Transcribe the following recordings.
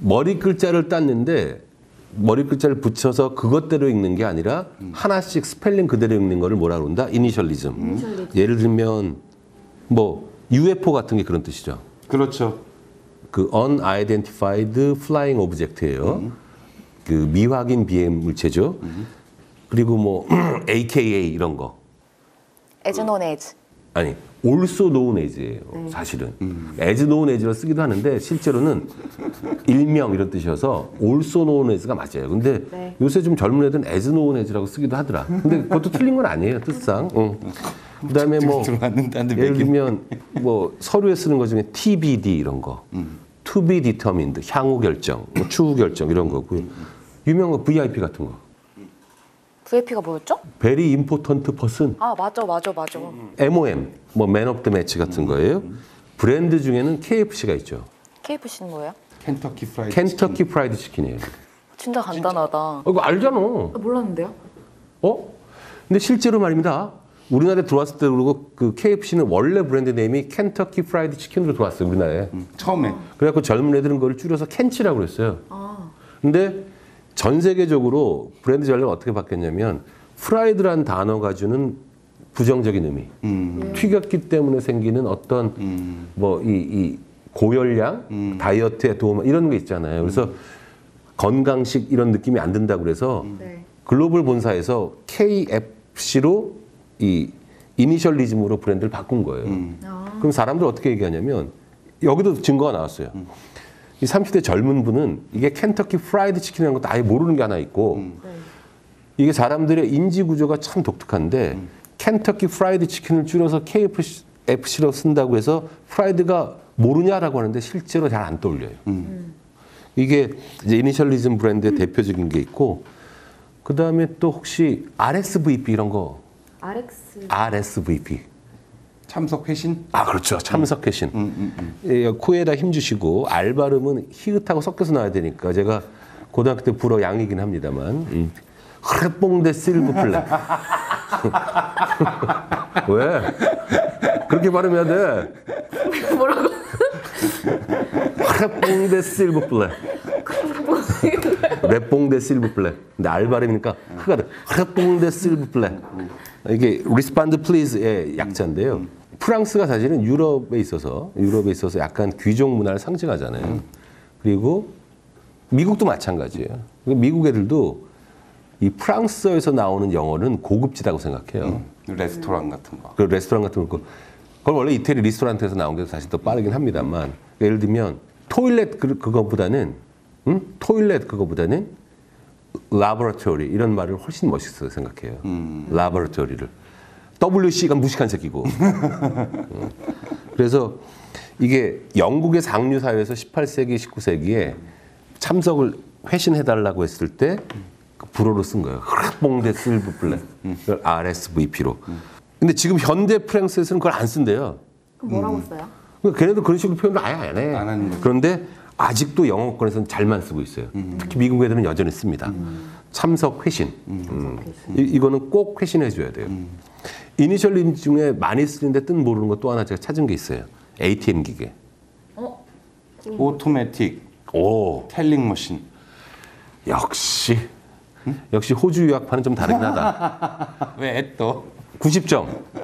머리 글자를 땄는데 머리 글자를 붙여서 그것대로 읽는 게 아니라 하나씩 스펠링 그대로 읽는 거를 뭐라 그런다? 이니셜리즘. 예를 들면 뭐 UFO 같은 게 그런 뜻이죠. 그렇죠. 그 unidentified flying object예요. 그 미확인 비행 물체죠. 그리고 뭐 AKA 이런 거. as known as. 아니, also known as예요. 사실은. as known as로 쓰기도 하는데 실제로는 일명 이런 뜻이어서 also known as가 맞아요. 근데 네. 요새 좀 젊은 애들은 as known as라고 쓰기도 하더라. 근데 그것도 틀린 건 아니에요, 뜻상. 그다음에 뭐 예를 들면 뭐 서류에 쓰는 것 중에 TBD 이런 거. to be determined, 향후 결정, 뭐 추후 결정 이런 거고요. 유명한 거 VIP 같은 거. VIP가 뭐였죠? Very important person. 아, 맞아. MOM, 뭐 Man of the Match 같은 거예요. 브랜드 중에는 KFC가 있죠. KFC는 뭐예요? 켄터키 프라이드 켄터키 프라이드 치킨이에요. 진짜 간단하다. 이거 알잖아. 몰랐는데요? 근데 실제로 말입니다. 우리나라에 들어왔을 때 그러고 그 KFC는 원래 브랜드 네임이 켄터키 프라이드 치킨으로 들어왔어요, 우리나라에. 처음에. 그래갖고 젊은 애들은 그걸 줄여서 켄치라고 그랬어요. 근데 전 세계적으로 브랜드 전략을 어떻게 바뀌었냐면 프라이드란 단어가 주는 부정적인 의미, 튀겼기 때문에 생기는 어떤 뭐 이 고열량, 다이어트에 도움 이런 게 있잖아요. 그래서 건강식 이런 느낌이 안 든다고 그래서 글로벌 본사에서 KFC로 이 이니셜리즘으로 브랜드를 바꾼 거예요. 그럼 사람들 어떻게 얘기하냐면 여기도 증거가 나왔어요. 이 30대 젊은 분은 이게 켄터키 프라이드 치킨이라는 것도 아예 모르는 게 하나 있고 이게 사람들의 인지 구조가 참 독특한데 켄터키 프라이드 치킨을 줄여서 KFC로 쓴다고 해서 프라이드가 모르냐라고 하는데 실제로 잘 안 떠올려요. 이게 이제 이니셜리즘 브랜드의 대표적인 게 있고 그 다음에 또 혹시 RSVP 이런 거 RSVP 참석 회신? 아 그렇죠. 참석 회신. 예, 코에다 힘 주시고 알 발음은 히읗하고 섞여서 나와야 되니까 제가 고등학교 때 불어 양이긴 합니다만 흐르뽕데 실브플레 왜? 그렇게 발음해야 돼. 뭐라고? 흐르뽕데 실브플레 레뽕데 실브플레 근데 알 발음이니까 흐가 돼. 흐르뽕데 실브플레 이게 리스판드 플리즈의 약자인데요. 프랑스가 사실은 유럽에 있어서 약간 귀족 문화를 상징하잖아요. 그리고 미국도 마찬가지예요. 미국 애들도 이 프랑스어에서 나오는 영어는 고급지다고 생각해요. 레스토랑 같은 거. 그 레스토랑 같은 거. 그걸 원래 이태리 리스토랑트에서 나온 게 사실 더 빠르긴 합니다만 예를 들면 토일렛 그거보다는 라보라토리 이런 말을 훨씬 멋있어요 생각해요. 라보라토리를. WC가 무식한 새끼고. 그래서 이게 영국의 상류 사회에서 18세기, 19세기에 참석을 회신해달라고 했을 때 그 불어로 쓴 거예요. 흐르뽕데 실브플레. RSVP로. 근데 지금 현대 프랑스에서는 그걸 안 쓴대요. 그럼 뭐라고 써요? 그러니까 걔네도 그런 식으로 표현을 아예 안 해. 안 하는 거죠. 그런데 아직도 영어권에서는 잘만 쓰고 있어요. 특히 미국 애들은 여전히 씁니다. 참석 회신. 이거는 꼭 회신해 줘야 돼요. 이니셜림 중에 많이 쓰는데 뜻 모르는 거 또 하나 제가 찾은 게 있어요. ATM 기계. 오토매틱. 오, 텔링 머신. 역시 호주 유학파는 좀 다르긴 하다. 왜 또? 90점.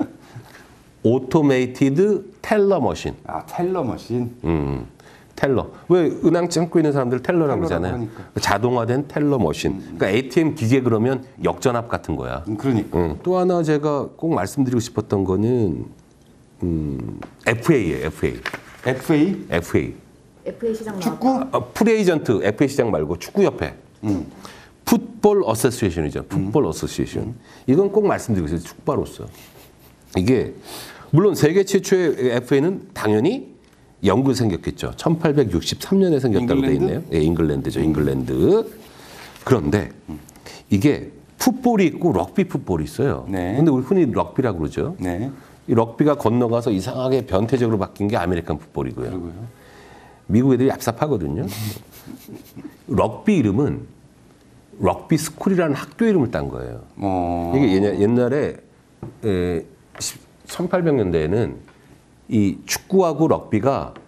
오토메이티드 텔러 머신. 아, 텔러 머신. 텔러. 왜 은행 창고 있는 사람들 텔러라고 그러잖아요. 하니까. 자동화된 텔러 머신. 그러니까 ATM 기계 그러면 역전압 같은 거야. 그러니까. 또 하나 제가 꼭 말씀드리고 싶었던 거는 FA예요. FA. FA? FA. FA 시장 축구? 프리에이전트 FA 시장 말고 축구협회. 풋볼 어소시에이션이죠. 풋볼 어소시에이션. 이건 꼭 말씀드리고 싶어요. 축구로서. 이게 물론 세계 최초의 FA는 당연히 영국에 생겼겠죠. 1863년에 생겼다고 돼 있네요. 예, 잉글랜드죠. 잉글랜드. 그런데 이게 풋볼이 있고 럭비 풋볼이 있어요. 네. 근데 우리 흔히 럭비라고 그러죠. 네. 이 럭비가 건너가서 이상하게 변태적으로 바뀐 게 아메리칸 풋볼이고요. 그리고요. 미국 애들이 얍삽하거든요. 럭비 이름은 럭비 스쿨이라는 학교 이름을 딴 거예요. 이게 옛날에 1800년대에는 이 축구하고 럭비가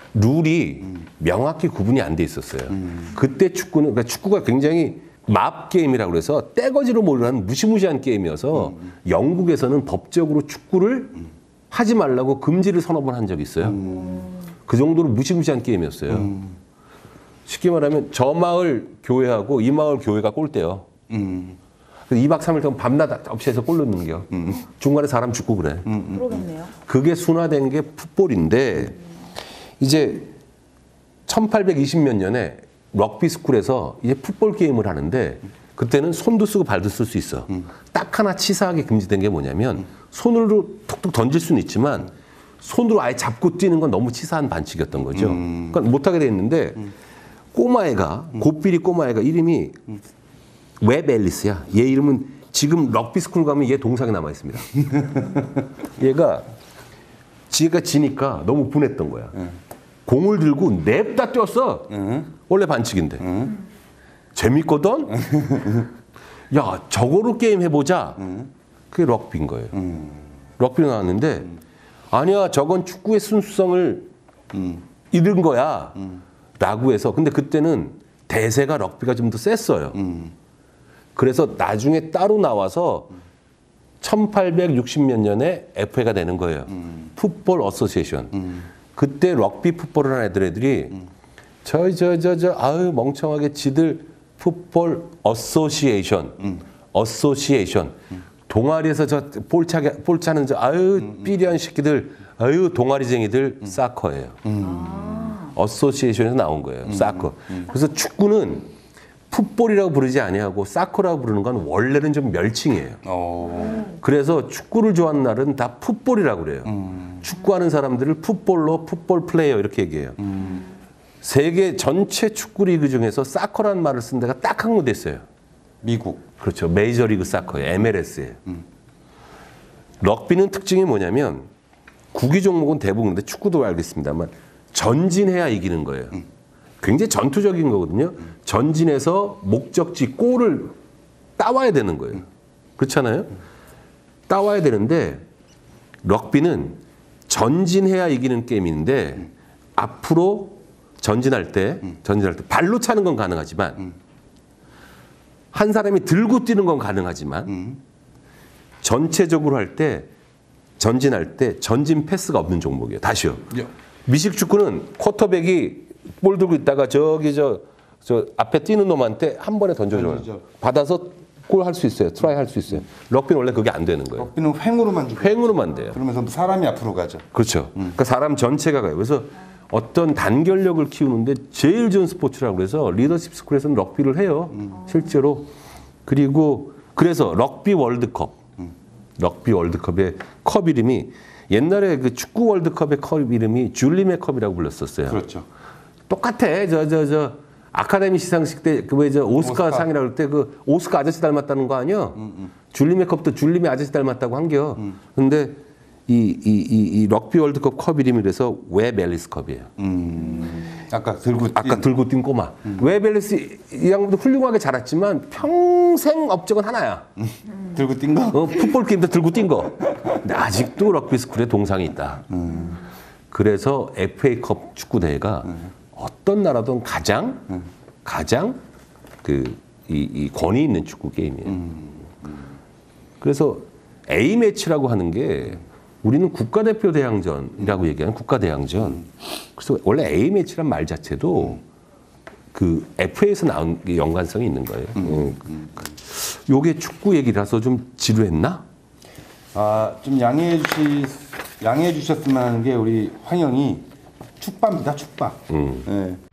룰이 명확히 구분이 안 돼 있었어요. 그때 축구는 그러니까 축구가 굉장히 맙 게임이라고 그래서 떼거지로 몰려하는 무시무시한 게임이어서 영국에서는 법적으로 축구를 하지 말라고 금지를 서너 번 한 적이 있어요. 그 정도로 무시무시한 게임이었어요. 쉽게 말하면 저 마을 교회하고 이 마을 교회가 골대요. 2박 3일 동안 밤낮 없이 해서 골 넣는 게요. 중간에 사람 죽고 그래. 그러겠네요. 그게 순화된 게 풋볼인데 이제 1820몇 년에 럭비 스쿨에서 이제 풋볼 게임을 하는데 그때는 손도 쓰고 발도 쓸 수 있어. 딱 하나 치사하게 금지된 게 뭐냐면 손으로 툭툭 던질 수는 있지만 손으로 아예 잡고 뛰는 건 너무 치사한 반칙이었던 거죠. 그러니까 못하게 돼 있는데 꼬마애가 고삐리 꼬마애가 이름이 웹 앨리스야. 얘 이름은 지금 럭비 스쿨 가면 얘 동상이 남아 있습니다. 얘가 지가 지니까 너무 분했던 거야. 공을 들고 냅다 뛰었어. 원래 반칙인데. 재밌거든? 야, 저거로 게임 해보자. 그게 럭비인 거예요. 럭비로 나왔는데 아니야, 저건 축구의 순수성을 잃은 거야. 라고 해서 근데 그때는 대세가 럭비가 좀 더 셌어요. 그래서 나중에 따로 나와서 1860몇 년에 FA가 되는 거예요. 풋볼 어소시에이션. 그때 럭비 풋볼을 한 애들이 아유 멍청하게 지들 풋볼 어소시에이션. 동아리에서 저 볼 차는 저 아유 삐리한 새끼들 아유 동아리쟁이들 사커예요. 어소시에이션에서 나온 거예요. 사커. 그래서 축구는 풋볼이라고 부르지 아니하고 사커라고 부르는 건 원래는 좀 멸칭이에요. 그래서 축구를 좋아하는 날은 다 풋볼이라고 그래요. 축구하는 사람들을 풋볼로 풋볼 플레이어 이렇게 얘기해요. 세계 전체 축구 리그 중에서 사커라는 말을 쓴 데가 딱 한 군데 있어요. 미국. 그렇죠. 메이저리그 사커예요. MLS예요. 럭비는 특징이 뭐냐면 구기 종목은 대부분 근데 축구도 알겠습니다만 전진해야 이기는 거예요. 굉장히 전투적인 거거든요. 전진해서 목적지 골을 따와야 되는 거예요. 그렇잖아요. 따와야 되는데 럭비는 전진해야 이기는 게임인데 앞으로 전진할 때 발로 차는 건 가능하지만 한 사람이 들고 뛰는 건 가능하지만 전체적으로 할 때 전진할 때 전진 패스가 없는 종목이에요. 다시요. 미식 축구는 쿼터백이 볼 들고 있다가 저기 저 앞에 뛰는 놈한테 한 번에 던져줘요. 받아서 골 할 수 있어요. 트라이 할 수 있어요. 럭비는 원래 그게 안 되는 거예요. 럭비는 횡으로만 주고. 횡으로만 돼요. 그러면서 사람이 앞으로 가죠. 그렇죠. 그러니까 사람 전체가 가요. 그래서 어떤 단결력을 키우는데 제일 좋은 스포츠라고 그래서 리더십 스쿨에서는 럭비를 해요. 실제로. 그리고 그래서 럭비 월드컵의 컵 이름이 옛날에 그 축구 월드컵의 컵 이름이 줄리메 컵이라고 불렀었어요. 그렇죠. 똑같아. 아카데미 시상식 때 그 왜 저 오스카 상이라고 할 때 그 오스카 아저씨 닮았다는 거 아니야? 줄리메 컵도 줄리메 아저씨 닮았다고 한겨. 근데 이 럭비 월드컵 컵 이름이 그래서 웹 앨리스 컵이에요. 아까 들고 뛴 꼬마. 웹 앨리스 이 양반도 훌륭하게 자랐지만 평생 업적은 하나야. 들고 뛴 거? 풋볼 게임도 들고 뛴 거. 근데 아직도 럭비 스쿨에 동상이 있다. 그래서 FA컵 축구 대회가 어떤 나라든 가장 이 권위 있는 축구 게임이에요. 그래서 A 매치라고 하는 게 우리는 국가대표 대항전이라고 얘기하는 국가대항전. 그래서 원래 A 매치란 말 자체도 그 FA에서 나온 연관성이 있는 거예요. 요게 축구 얘기라서 좀 지루했나? 좀 양해해 주셨으면 하는 게 우리 황영이 축바입니다. 축바. 예.